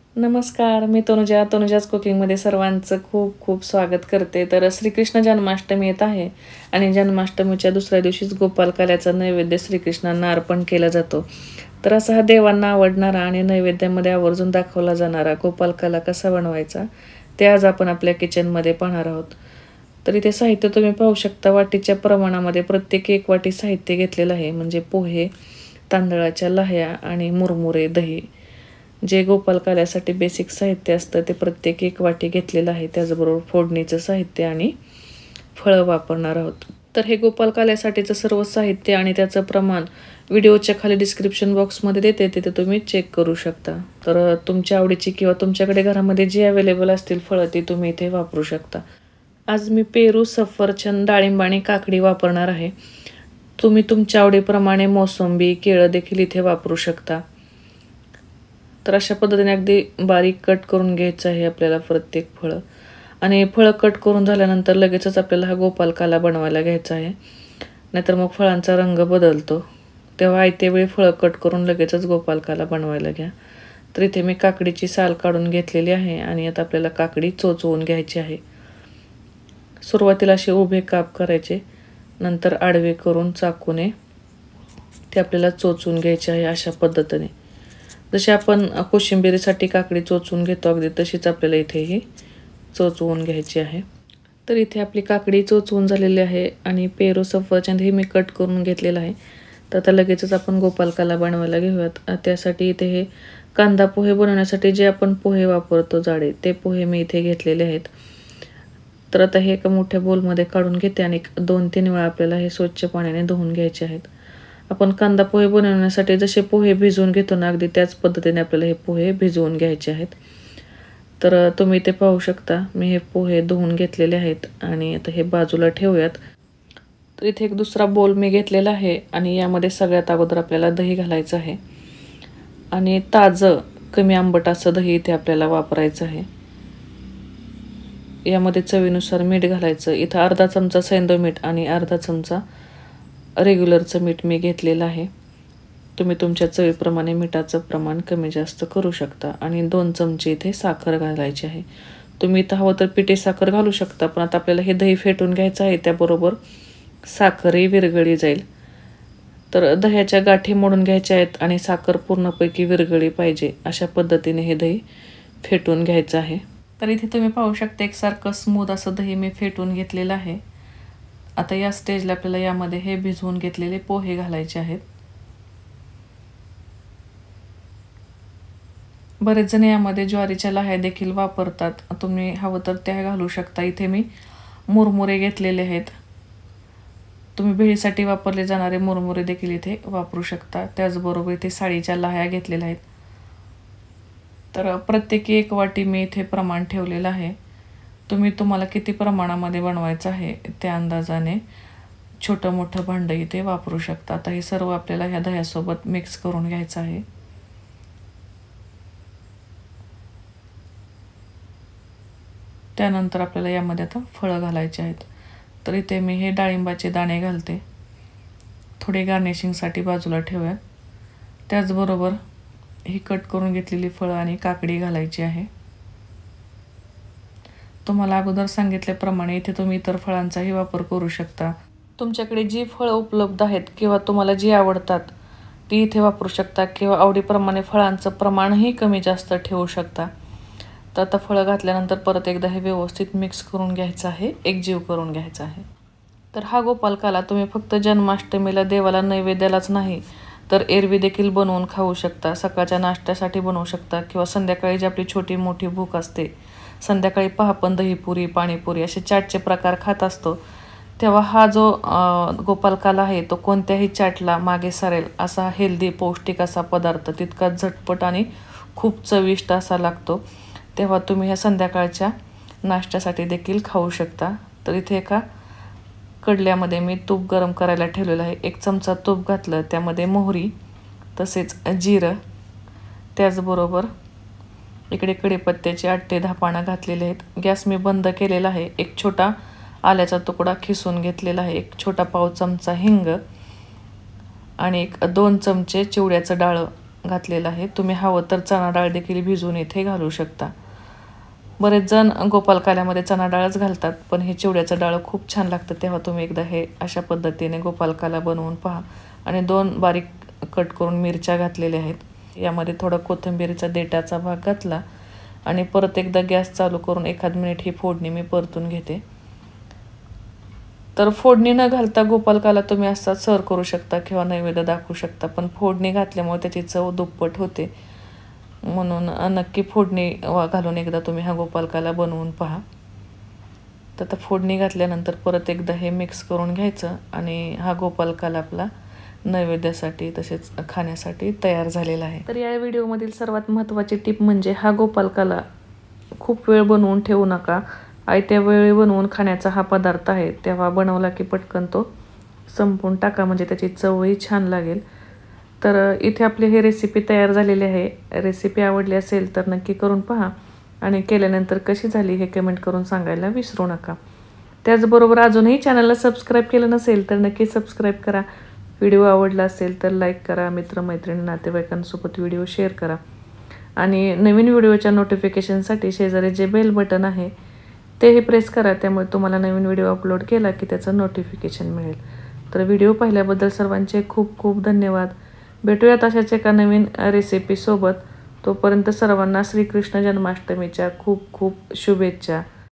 नमस्कार, मी तनुजाज कुकिंगमध्ये सर्वांचं खूप खूप स्वागत करते. तर श्रीकृष्ण जन्माष्टमी येत आहे आणि जन्माष्टमीच्या दुसऱ्या दिवशीच गोपालकाल्याचा नैवेद्य श्रीकृष्णांना अर्पण केला जातो. तर असा हा देवांना आवडणारा आणि नैवेद्यामध्ये आवर्जून दाखवला जाणारा गोपालकाला कसा बनवायचा ते आज आपण आपल्या किचनमध्ये पाहणार आहोत. तर इथे साहित्य तुम्ही पाहू शकता. वाटीच्या प्रमाणामध्ये प्रत्येक 1 वाटी साहित्य घेतलेलं आहे, म्हणजे पोहे, तांदळाच्या लाह्या आणि मुरमुरे, दही. जे गोपालकाल्यासाठी बेसिक साहित्य असतं ते प्रत्येक 1 वाटी घेतलेलं आहे. त्याचबरोबर फोडणीचं साहित्य आणि फळं वापरणार आहोत. तर हे गोपालकाल्यासाठीचं सर्व साहित्य आणि त्याचं प्रमाण व्हिडिओच्या खाली डिस्क्रिप्शन बॉक्समध्ये देते, तिथे तुम्ही चेक करू शकता. तर तुमच्या आवडीची किंवा तुमच्याकडे घरामध्ये जी अवेलेबल असतील फळं ती तुम्ही इथे वापरू शकता. आज मी पेरू, सफरचंद, डाळिंब आणि काकडी वापरणार आहे. तुम्ही तुमच्या आवडीप्रमाणे मोसंबी, केळं देखील इथे वापरू शकता. तर अशा पद्धतीने अगदी बारीक कट करून घ्यायचं आहे आपल्याला प्रत्येक फळं. आणि फळं कट करून झाल्यानंतर लगेचच आपल्याला हा गोपालकाला बनवायला घ्यायचा आहे, नाहीतर मग फळांचा रंग बदलतो. तेव्हा आयत्या वेळी फळं कट करून लगेचच गोपालकाला बनवायला घ्या. तर इथे मी काकडीची साल काढून घेतलेली आहे आणि आता आपल्याला काकडी चोचवून घ्यायची आहे. सुरुवातीला असे उभे काप करायचे, नंतर आडवे करून चाकूने ते आपल्याला चोचून घ्यायचे आहे. अशा पद्धतीने जशी आपण कोशिंबिरीसाठी काकडी चोचून घेतो अगदी तशीच आपल्याला इथेही चोचवून घ्यायची आहे. तर इथे आपली काकडी चोचवून झालेली आहे आणि पेरू, सफरचंद हे मी कट करून घेतलेलं आहे. तर आता लगेचच आपण गोपालकाला बनवायला घेऊयात. त्यासाठी इथे हे कांदा पोहे बनवण्यासाठी जे आपण पोहे वापरतो जाडे, ते पोहे मी इथे घेतलेले आहेत. तर आता हे एका मोठ्या बोलमध्ये काढून घेते आणि 2-3 वेळा आपल्याला हे स्वच्छ पाण्याने धुवून घ्यायचे आहेत. आपण कांदा पोहे बनवण्यासाठी जसे पोहे भिजवून घेतो ना, अगदी त्याच पद्धतीने आपल्याला हे पोहे भिजवून घ्यायचे आहेत. तर तुम्ही इथे पाहू शकता मी हे पोहे धुवून घेतलेले आहेत आणि आता हे बाजूला ठेवूयात. तर इथे एक दुसरा बोल मी घेतलेला आहे आणि यामध्ये सगळ्यात अगोदर आपल्याला दही घालायचं आहे आणि ताजं कमी आंबट असं दही इथे आपल्याला वापरायचं आहे. यामध्ये चवीनुसार मीठ घालायचं. इथं अर्धा चमचा सैंधव मीठ आणि अर्धा चमचा रेग्युलरचं मीठ मी घेतलेलं आहे. तुम्ही तुमच्या चवीप्रमाणे मिठाचं प्रमाण कमी जास्त करू शकता आणि 2 चमचे इथे साखर घालायची आहे. तुम्ही इथं हवं तर पिठी साखर घालू शकता, पण आता आपल्याला हे दही फेटून घ्यायचं आहे, त्याबरोबर साखरही विरघळली जाईल. तर दह्याच्या गाठी मोडून घ्यायच्या आहेत आणि साखर पूर्णपैकी विरघळली पाहिजे, अशा पद्धतीने हे दही फेटून घ्यायचं आहे. तर इथे तुम्ही पाहू शकता एकसारखं स्मूथ असं दही मी फेटून घेतलेलं आहे. आता या स्टेजला आपल्याला यामध्ये हे भिजवून घेतलेले पोहे घालायचे आहेत. बरेच जण यामध्ये ज्वारीच्या लाह्या देखील वापरतात, तुम्ही हवं तर त्या घालू शकता. इथे मी मुरमुरे घेतलेले आहेत. तुम्ही भेळीसाठी वापरले जाणारे मुरमुरे देखील इथे वापरू शकता. त्याचबरोबर इथे साळीच्या लाह्या घेतलेल्या आहेत. तर प्रत्येकी 1 वाटी मी इथे प्रमाण ठेवलेलं आहे. तुम्हाला किती प्रमाणामध्ये बनवायचं आहे त्या अंदाजाने छोटं मोठं भांडं इथे वापरू शकता. आता हे सर्व आपल्याला ह्या दह्यासोबत मिक्स करून घ्यायचं आहे. त्यानंतर आपल्याला यामध्ये आता फळं घालायचे आहेत. तर इथे मी हे डाळिंबाचे दाणे घालते. थोडे गार्निशिंगसाठी बाजूला ठेवूया. त्याचबरोबर ही कट करून घेतलेली फळं आणि काकडी घालायची आहे. तुम्हाला अगोदर सांगितल्याप्रमाणे इथे तुम्ही इतर फळांचाही वापर करू शकता. तुमच्याकडे जी फळं उपलब्ध आहेत किंवा तुम्हाला जी आवडतात ती इथे वापरू शकता किंवा आवडीप्रमाणे फळांचं प्रमाणही कमी जास्त ठेवू शकता. तर आता फळं घातल्यानंतर परत एकदा हे व्यवस्थित मिक्स करून घ्यायचं आहे, एकजीव करून घ्यायचं आहे. तर हा गोपालकाला तुम्ही फक्त जन्माष्टमीला देवाला नैवेद्यालाच नाही तर एरवी देखील बनवून खाऊ शकता. सकाळच्या नाश्त्यासाठी बनवू शकता किंवा संध्याकाळी जी आपली छोटी मोठी भूक असते, संध्याकाळी पहा आपण दहीपुरी, पाणीपुरी असे चाटचे प्रकार खात असतो, तेव्हा हा जो गोपालकाला आहे तो कोणत्याही चाटला मागे सरेल असा हेल्दी पौष्टिक असा पदार्थ, तितका झटपट आणि खूप चविष्ट असा लागतो. तेव्हा तुम्ही ह्या संध्याकाळच्या नाश्त्यासाठी देखील खाऊ शकता. तर इथे एका कडल्यामध्ये मी तूप गरम करायला ठेवलेलं आहे. 1 चमचा तूप घातलं, त्यामध्ये मोहरी तसेच जिरं, त्याचबरोबर इकडे कढीपत्त्याचे 8 ते 10 पानं घातलेले आहेत. गॅस मी बंद केलेला आहे. 1 छोटा आल्याचा तुकडा खिसून घेतलेला आहे, 1 छोटा पाव चमचा हिंग आणि 2 चमचे चिवड्याचं डाळं घातलेला आहे. तुम्ही हवं तर चणा डाळ देखील भिजवून इथे घालू शकता. बरेच जण गोपालकाल्यामध्ये चणा डाळच घालतात, पण हे चिवड्याचं डाळ खूप छान लागतं. तेव्हा तुम्ही एकदा हे अशा पद्धतीने गोपालकाला बनवून पहा. आणि 2 बारीक कट करून मिरच्या घातलेल्या आहेत. यामध्ये थोडा कोथिंबीरचा देठाचा भाग घातला आणि परत एकदा गॅस चालू करून 1 मिनिट ही फोडणी मी परतून घेते. तर फोडणी न घालता गोपालकाला तुम्ही असा सर्व करू शकता किंवा नैवेद्य दाखवू शकता, पण फोडणी घातल्यामुळे त्याची चव दुप्पट होते. म्हणून नक्की फोडणी घालून एकदा तुम्ही हा गोपालकाला बनवून पहा. तर आता फोडणी घातल्यानंतर परत एकदा हे मिक्स करून घ्यायचं आणि हा गोपालकाला आपला नैवेद्यासाठी तसेच खाण्यासाठी तयार झालेला आहे. तर या व्हिडिओमधील सर्वात महत्त्वाची टिप म्हणजे हा गोपालकाला खूप वेळ बनवून ठेवू नका. आयत्या वेळी बनवून खाण्याचा हा पदार्थ आहे. तेव्हा बनवला की पटकन तो संपवून टाका, म्हणजे त्याची चवही छान लागेल. तर इथे आपली ही रेसिपी तयार झालेली आहे. रेसिपी आवडली असेल तर नक्की करून पहा आणि केल्यानंतर कशी झाली हे कमेंट करून सांगायला विसरू नका. त्याचबरोबर अजूनही चॅनलला सबस्क्राईब केलं नसेल तर नक्की सबस्क्राईब करा. व्हिडिओ आवडला असेल तर लाईक करा. मित्रमैत्रिणी नातेवाईकांसोबत व्हिडिओ शेअर करा आणि नवीन व्हिडिओच्या नोटिफिकेशनसाठी शेजारी जे बेल बटन आहे तेही प्रेस करा. त्यामुळे तुम्हाला नवीन व्हिडिओ अपलोड केला की त्याचं नोटिफिकेशन मिळेल. तर व्हिडिओ पाहिल्याबद्दल सर्वांचे खूप खूप धन्यवाद. भेटूयात अशाच एका नवीन रेसिपीसोबत. तोपर्यंत सर्वांना श्रीकृष्ण जन्माष्टमीच्या खूप खूप शुभेच्छा.